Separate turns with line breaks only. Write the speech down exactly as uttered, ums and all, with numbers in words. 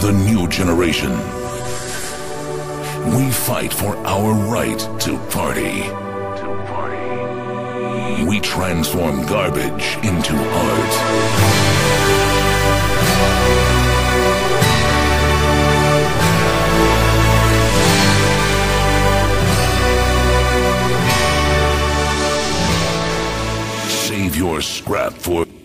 the new generation. We fight for our right to party. To party. We transform garbage into art. Save your scrap for